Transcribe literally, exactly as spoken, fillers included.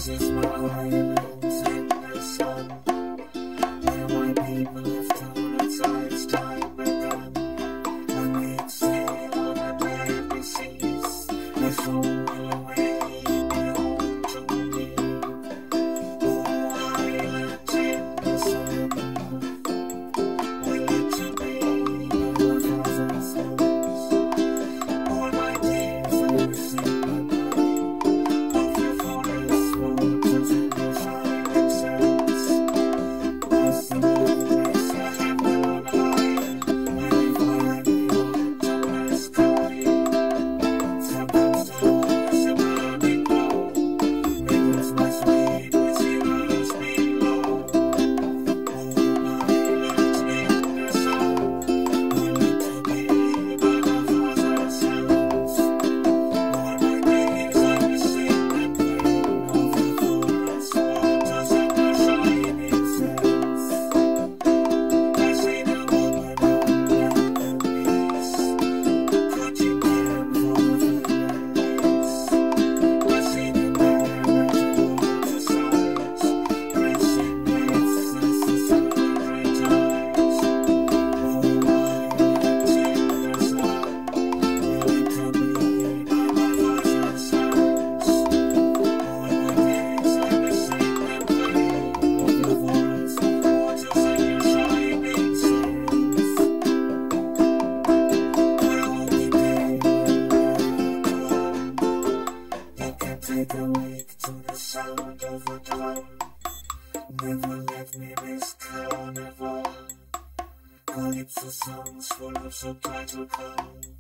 is my island in the sun, where my people have told us it's time begun. When we sail on the deadly seas, they fall away behold to me. Oh, island in the sun, will it to be my father's house? All my days I will sing take a wake to the sound of a drum. Never let me miss carnival. Calypso songs full of subtitle calm.